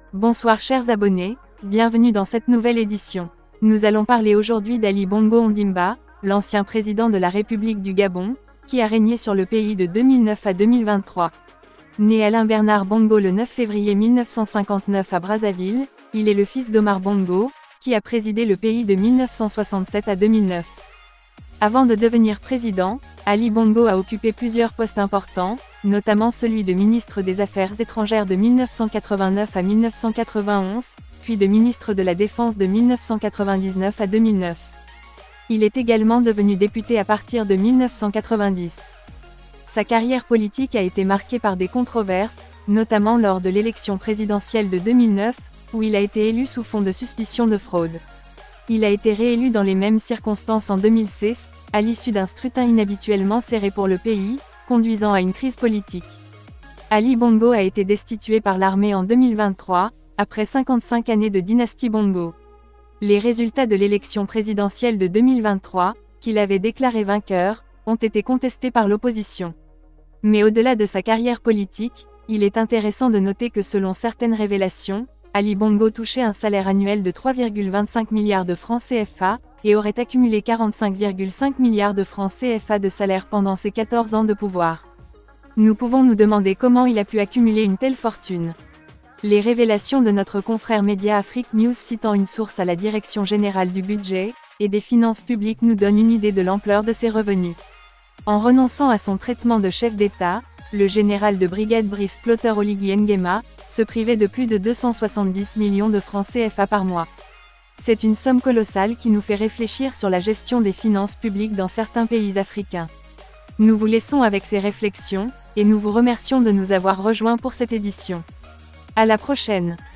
Bonsoir chers abonnés, bienvenue dans cette nouvelle édition. Nous allons parler aujourd'hui d'Ali Bongo Ondimba, l'ancien président de la République du Gabon, qui a régné sur le pays de 2009 à 2023. Né Alain Bernard Bongo le 9 février 1959 à Brazzaville, il est le fils d'Omar Bongo, qui a présidé le pays de 1967 à 2009. Avant de devenir président, Ali Bongo a occupé plusieurs postes importants, notamment celui de ministre des Affaires étrangères de 1989 à 1991, puis de ministre de la Défense de 1999 à 2009. Il est également devenu député à partir de 1990. Sa carrière politique a été marquée par des controverses, notamment lors de l'élection présidentielle de 2009, où il a été élu sous fond de suspicion de fraude. Il a été réélu dans les mêmes circonstances en 2006, à l'issue d'un scrutin inhabituellement serré pour le pays, conduisant à une crise politique. Ali Bongo a été destitué par l'armée en 2023, après 55 années de dynastie Bongo. Les résultats de l'élection présidentielle de 2023, qu'il avait déclaré vainqueur, ont été contestés par l'opposition. Mais au-delà de sa carrière politique, il est intéressant de noter que selon certaines révélations, Ali Bongo touchait un salaire annuel de 3,25 milliards de francs CFA, et aurait accumulé 45,5 milliards de francs CFA de salaire pendant ses 14 ans de pouvoir. Nous pouvons nous demander comment il a pu accumuler une telle fortune. Les révélations de notre confrère Média Afrique News citant une source à la Direction générale du budget et des finances publiques nous donnent une idée de l'ampleur de ses revenus. En renonçant à son traitement de chef d'État, le général de brigade Brice Clotaire Oligui Nguema se privait de plus de 270 millions de francs CFA par mois. C'est une somme colossale qui nous fait réfléchir sur la gestion des finances publiques dans certains pays africains. Nous vous laissons avec ces réflexions, et nous vous remercions de nous avoir rejoints pour cette édition. À la prochaine!